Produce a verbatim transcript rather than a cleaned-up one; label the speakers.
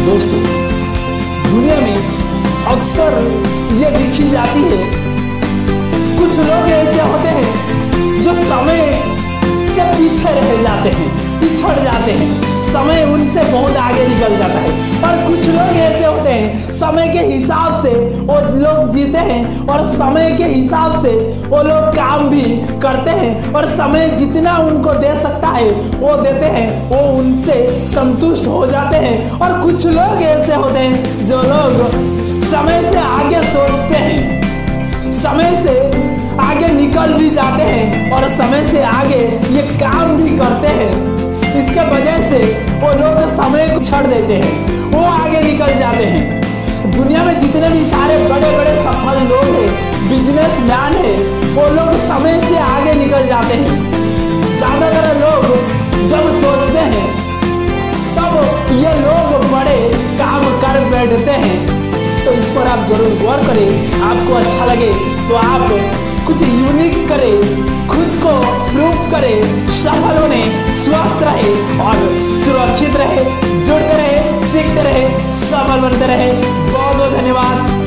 Speaker 1: दोस्तों, दुनिया में अक्सर ये देखी जाती है, कुछ लोग ऐसे होते हैं जो समय से पीछे रह जाते हैं, पिछड़ जाते हैं, समय उनसे बहुत आगे निकल जाता है। और कुछ लोग ऐसे होते हैं समय के हिसाब से वो लोग जीते हैं और समय के हिसाब से वो लोग काम भी करते हैं और समय जितना उनको दे सकता है वो देते हैं, वो उनसे संतुष्ट हो जाते हैं। और कुछ लोग ऐसे होते हैं जो लोग समय से आगे सोचते हैं, समय से आगे निकल भी जाते हैं और समय से आगे ये काम भी करते हैं। इसके वजह से वो लोग समय को छोड़ देते हैं, वो आगे निकल जाते हैं। दुनिया में जितने भी सारे बड़े बड़े सफल लोग हैं, बिजनेसमैन हैं, वो लोग समय से आगे निकल जाते हैं। ज़्यादातर लोग जब सोचते हैं तब ये लोग बड़े काम कर बैठते हैं। तो इस पर आप जरूर गौर करें। आपको अच्छा लगे तो आप कुछ यूनिक करें, खुद को प्रूव करें, सफल होने, स्वस्थ रहे और सुरक्षित रहे, जुड़ते रहे, सीखते रहे, सफल बनते रहे। बहुत बहुत धन्यवाद।